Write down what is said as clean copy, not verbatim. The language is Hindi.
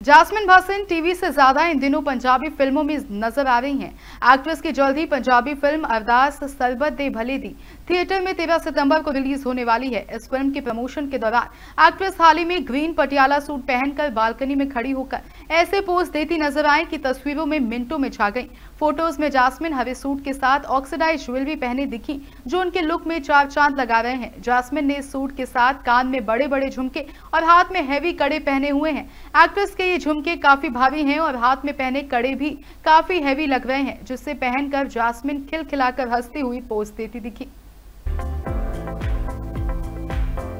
जास्मिन भासन टीवी से ज्यादा इन दिनों पंजाबी फिल्मों में नजर आ रही हैं। एक्ट्रेस की जल्द ही पंजाबी फिल्म अरदास सरबत दे भले दी थिएटर में 13 सितंबर को रिलीज होने वाली है। इस फिल्म के प्रमोशन के दौरान एक्ट्रेस हाल ही में ग्रीन पटियाला सूट पहनकर बालकनी में खड़ी होकर ऐसे पोज देती नजर आई कि तस्वीरों में मिनटों में छा गई। फोटोज में जास्मिन हरे सूट के साथ ऑक्सीडाइज ज्वेलरी पहने दिखी, जो उनके लुक में चार चांद लगा रहे हैं। जास्मिन ने इस सूट के साथ कान में बड़े बड़े झुमके और हाथ में हैवी कड़े पहने हुए हैं। एक्ट्रेस के ये झुमके काफी भारी हैं और हाथ में पहने कड़े भी काफी हैवी लग रहे हैं, जिससे पहनकर जास्मिन खिलखिलाकर हंसती हुई पोज देती दिखी।